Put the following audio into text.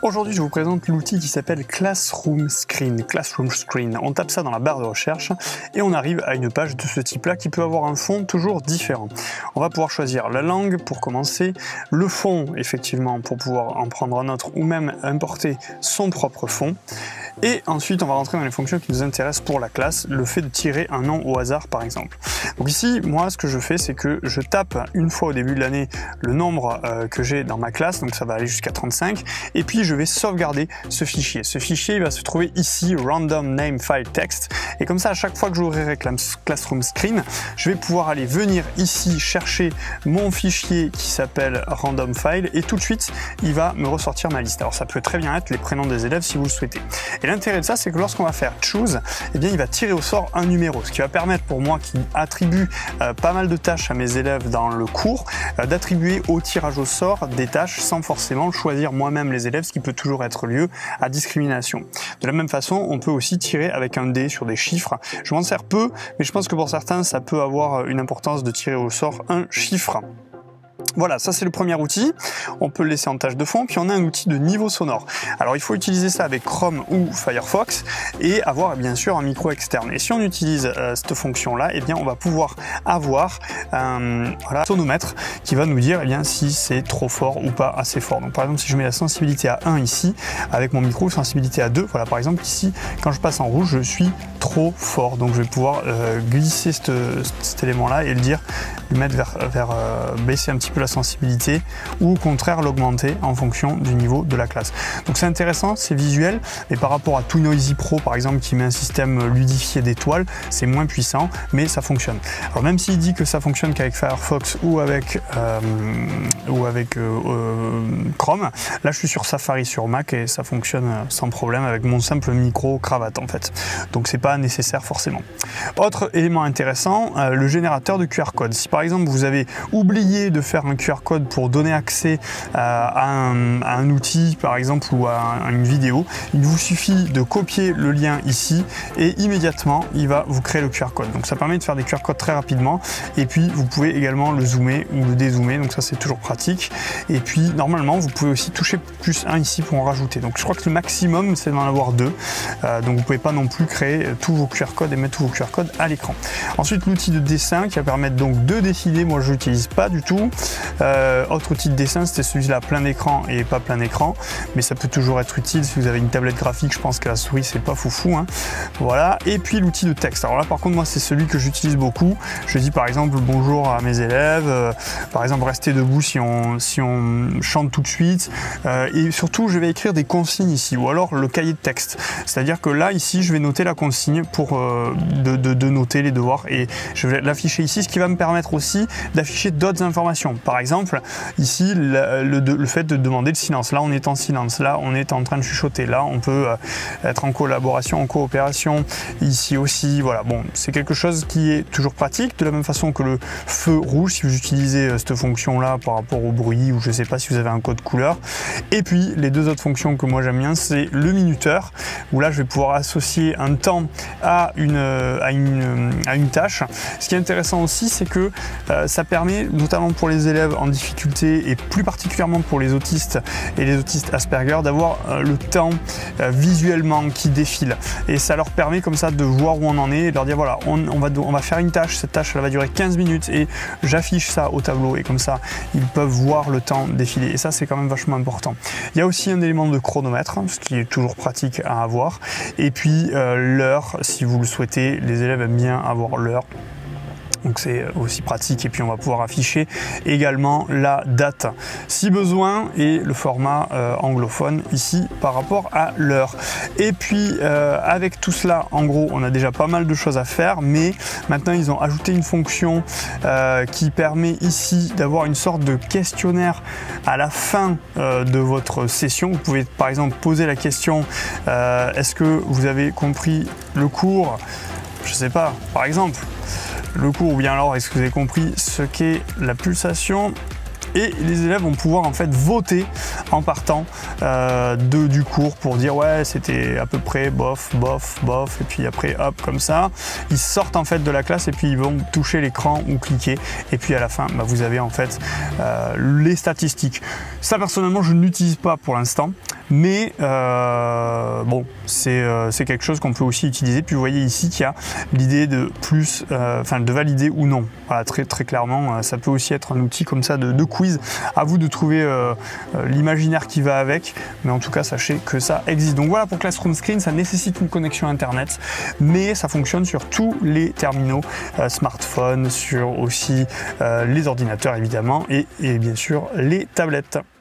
Aujourd'hui, je vous présente l'outil qui s'appelle Classroom Screen. Classroom Screen. On tape ça dans la barre de recherche et on arrive à une page de ce type-là qui peut avoir un fond toujours différent. On va pouvoir choisir la langue pour commencer, le fond effectivement pour pouvoir en prendre un autre ou même importer son propre fond. Et ensuite, on va rentrer dans les fonctions qui nous intéressent pour la classe, le fait de tirer un nom au hasard par exemple. Donc ici, moi, ce que je fais, c'est que je tape une fois au début de l'année le nombre que j'ai dans ma classe, donc ça va aller jusqu'à 35, et puis je vais sauvegarder ce fichier. Ce fichier, il va se trouver ici, Random Name File Text, et comme ça, à chaque fois que j'ouvrirai Classroom Screen, je vais pouvoir aller venir ici chercher mon fichier qui s'appelle Random File, et tout de suite, il va me ressortir ma liste. Alors ça peut très bien être les prénoms des élèves si vous le souhaitez. Et l'intérêt de ça, c'est que lorsqu'on va faire Choose, eh bien, il va tirer au sort un numéro, ce qui va permettre pour moi qui attribue pas mal de tâches à mes élèves dans le cours, d'attribuer au tirage au sort des tâches sans forcément choisir moi-même les élèves, ce qui peut toujours être lieu à discrimination. De la même façon, on peut aussi tirer avec un dé sur des chiffres. Je m'en sers peu, mais je pense que pour certains, ça peut avoir une importance de tirer au sort un chiffre. Voilà, ça c'est le premier outil, on peut le laisser en tâche de fond, puis on a un outil de niveau sonore. Alors il faut utiliser ça avec Chrome ou Firefox et avoir bien sûr un micro externe. Et si on utilise cette fonction-là, eh bien on va pouvoir avoir un sonomètre qui va nous dire eh bien, si c'est trop fort ou pas assez fort. Donc par exemple si je mets la sensibilité à 1 ici, avec mon micro, sensibilité à 2, voilà par exemple ici, quand je passe en rouge, je suis trop fort. Donc je vais pouvoir glisser cet élément-là et le dire, le mettre vers baisser un petit peu la sensibilité ou au contraire l'augmenter en fonction du niveau de la classe. Donc c'est intéressant, c'est visuel, et par rapport à Noisy Pro par exemple qui met un système ludifié d'étoiles, c'est moins puissant mais ça fonctionne. Alors même s'il dit que ça fonctionne qu'avec Firefox ou avec Chrome, là je suis sur Safari sur Mac et ça fonctionne sans problème avec mon simple micro cravate en fait. Donc c'est pas nécessaire forcément. Autre élément intéressant, le générateur de QR code. Si par exemple vous avez oublié de faire un QR code pour donner accès à un outil par exemple ou à une vidéo, il vous suffit de copier le lien ici et immédiatement il va vous créer le QR code. Donc ça permet de faire des QR codes très rapidement et puis vous pouvez également le zoomer ou le dézoomer, donc ça c'est toujours pratique. Et puis normalement vous pouvez aussi toucher +1 ici pour en rajouter. Donc je crois que le maximum c'est d'en avoir 2, donc vous pouvez pas non plus créer tous vos QR codes et mettre tous vos QR codes à l'écran. Ensuite l'outil de dessin qui va permettre donc de défiler, moi je l'utilise pas du tout. Autre outil de dessin, c'était celui-là plein écran et pas plein écran, mais ça peut toujours être utile si vous avez une tablette graphique. Je pense que la souris c'est pas foufou, hein. Voilà. Et puis l'outil de texte. Alors là par contre moi c'est celui que j'utilise beaucoup. Je dis par exemple bonjour à mes élèves, par exemple restez debout si on chante tout de suite, et surtout je vais écrire des consignes ici ou alors le cahier de texte. C'est-à-dire que là ici je vais noter la consigne pour de noter les devoirs et je vais l'afficher ici, ce qui va me permettre aussi d'afficher d'autres informations. Par exemple, ici, le fait de demander le silence. Là, on est en silence. Là, on est en train de chuchoter. Là, on peut être en collaboration, en coopération. Ici aussi, voilà. Bon, c'est quelque chose qui est toujours pratique. De la même façon que le feu rouge, si vous utilisez cette fonction-là par rapport au bruit, ou je ne sais pas si vous avez un code couleur. Et puis, les deux autres fonctions que moi j'aime bien, c'est le minuteur, où là, je vais pouvoir associer un temps à une tâche. Ce qui est intéressant aussi, c'est que ça permet, notamment pour les élèves en difficulté et plus particulièrement pour les autistes et les autistes Asperger, d'avoir le temps visuellement qui défile. Et ça leur permet comme ça de voir où on en est et de leur dire voilà, on va faire une tâche, cette tâche elle va durer 15 minutes et j'affiche ça au tableau et comme ça ils peuvent voir le temps défiler. Et ça c'est quand même vachement important. Il y a aussi un élément de chronomètre, ce qui est toujours pratique à avoir. Et puis l'heure, si vous le souhaitez, les élèves aiment bien avoir l'heure. Donc c'est aussi pratique et puis on va pouvoir afficher également la date si besoin et le format anglophone ici par rapport à l'heure. Et puis avec tout cela, en gros, on a déjà pas mal de choses à faire, mais maintenant ils ont ajouté une fonction qui permet ici d'avoir une sorte de questionnaire à la fin de votre session. Vous pouvez par exemple poser la question est-ce que vous avez compris le cours? Je sais pas, par exemple. Le cours, ou bien alors est-ce que vous avez compris ce qu'est la pulsation? Et les élèves vont pouvoir en fait voter en partant du cours pour dire ouais c'était à peu près bof, bof, bof, et puis après hop comme ça. Ils sortent en fait de la classe et puis ils vont toucher l'écran ou cliquer et puis à la fin vous avez en fait les statistiques. Ça personnellement je ne l'utilise pas pour l'instant. mais bon, c'est quelque chose qu'on peut aussi utiliser. Puis vous voyez ici qu'il y a l'idée de de valider ou non. Voilà, très clairement, ça peut aussi être un outil comme ça de quiz. À vous de trouver l'imaginaire qui va avec, mais en tout cas sachez que ça existe. Donc voilà pour Classroom Screen, ça nécessite une connexion internet, mais ça fonctionne sur tous les terminaux smartphones, sur aussi les ordinateurs évidemment, et bien sûr les tablettes.